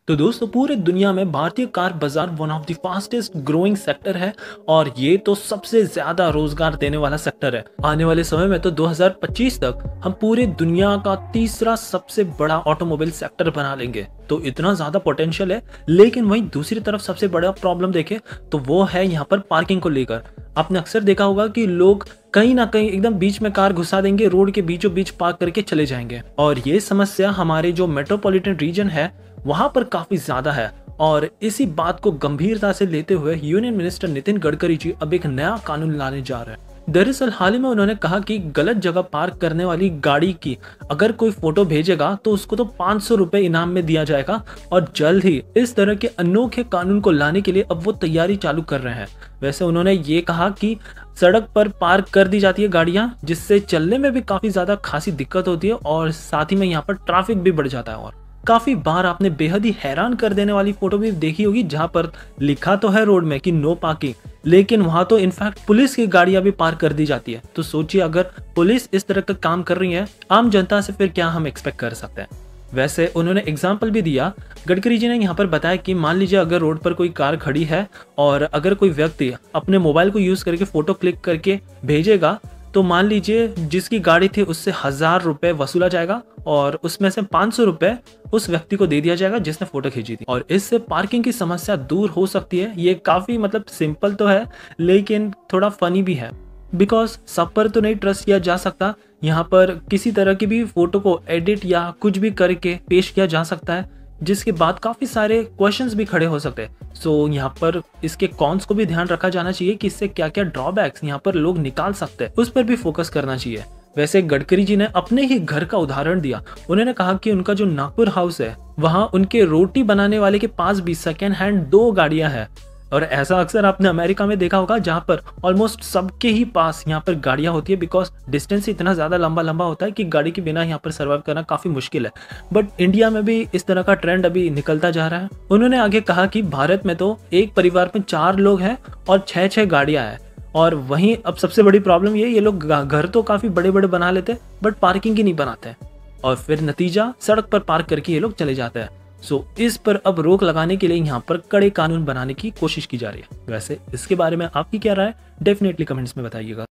तो दोस्तों पूरे दुनिया में भारतीय कार बाजार one of the fastest growing sector है और ये तो सबसे ज्यादा रोजगार देने वाला सेक्टर है। आने वाले समय में तो 2025 तक हम पूरे दुनिया का तीसरा सबसे बड़ा ऑटोमोबाइल सेक्टर बना लेंगे। तो इतना ज्यादा पोटेंशियल है, लेकिन वहीं दूसरी तरफ सबसे बड़ा प्रॉब्लम देखें तो वो है यहाँ पर पार्किंग को लेकर। आपने अक्सर देखा होगा कि लोग कहीं ना कहीं एकदम बीच में कार घुसा देंगे, रोड के बीचों बीच पार्क करके चले जाएंगे और ये समस्या हमारे जो मेट्रोपॉलिटन रीजन है वहां पर काफी ज्यादा है। और इसी बात को गंभीरता से लेते हुए यूनियन मिनिस्टर नितिन गडकरी जी अब एक नया कानून लाने जा रहे हैं। दरअसल हाल ही में उन्होंने कहा कि गलत जगह पार्क करने वाली गाड़ी की अगर कोई फोटो भेजेगा तो उसको तो 500 रुपए इनाम में दिया जाएगा और जल्द ही इस तरह के अनोखे कानून को लाने के लिए अब वो तैयारी चालू कर रहे हैं। वैसे उन्होंने ये कहा कि सड़क पर पार्क कर दी जाती है गाड़ियां, जिससे चलने में भी काफी ज्यादा खासी दिक्कत होती है और साथ ही में यहाँ पर ट्रैफिक भी बढ़ जाता है। और काफी बार आपने बेहद ही हैरान कर देने वाली फोटो भी देखी होगी जहां पर लिखा तो है रोड में कि नो पार्किंग, लेकिन वहां तो इनफैक्ट पुलिस की गाड़ियां भी पार्क कर दी जाती है। तो सोचिए अगर पुलिस इस तरह का काम कर रही है, आम जनता से फिर क्या हम एक्सपेक्ट कर सकते हैं। वैसे उन्होंने एग्जाम्पल भी दिया। गडकरी जी ने यहाँ पर बताया कि मान लीजिए अगर रोड पर कोई कार खड़ी है और अगर कोई व्यक्ति अपने मोबाइल को यूज करके फोटो क्लिक करके भेजेगा तो मान लीजिए जिसकी गाड़ी थी उससे 1000 रुपए वसूला जाएगा और उसमें से 500 रुपए उस व्यक्ति को दे दिया जाएगा जिसने फोटो खींची थी। और इससे पार्किंग की समस्या दूर हो सकती है। ये काफी सिंपल तो है लेकिन थोड़ा फनी भी है, बिकॉज सब पर तो नहीं ट्रस्ट किया जा सकता। यहाँ पर किसी तरह की भी फोटो को एडिट या कुछ भी करके पेश किया जा सकता है, जिसके बाद काफी सारे क्वेश्चंस भी खड़े हो सकते हैं। सो यहाँ पर इसके कॉन्स को भी ध्यान रखा जाना चाहिए कि इससे क्या क्या ड्रॉबैक्स यहाँ पर लोग निकाल सकते हैं, उस पर भी फोकस करना चाहिए। वैसे गडकरी जी ने अपने ही घर का उदाहरण दिया। उन्होंने कहा कि उनका जो नागपुर हाउस है वहां उनके रोटी बनाने वाले के पास भी सेकेंड हैंड 2 गाड़ियां हैं। और ऐसा अक्सर आपने अमेरिका में देखा होगा जहां पर ऑलमोस्ट सबके ही पास यहाँ पर गाड़ियां होती है, बिकॉज डिस्टेंस इतना ज्यादा लंबा लंबा होता है कि गाड़ी के बिना यहाँ पर सर्वाइव करना काफी मुश्किल है। बट इंडिया में भी इस तरह का ट्रेंड अभी निकलता जा रहा है। उन्होंने आगे कहा कि भारत में तो एक परिवार में 4 लोग हैं और 6-6 गाड़ियां हैं। और वहीं अब सबसे बड़ी प्रॉब्लम ये लोग घर तो काफी बड़े बड़े बना लेते बट पार्किंग ही नहीं बनाते और फिर नतीजा सड़क पर पार्क करके ये लोग चले जाते हैं। सो इस पर अब रोक लगाने के लिए यहाँ पर कड़े कानून बनाने की कोशिश की जा रही है। वैसे इसके बारे में आपकी क्या राय, डेफिनेटली कमेंट्स में बताइएगा।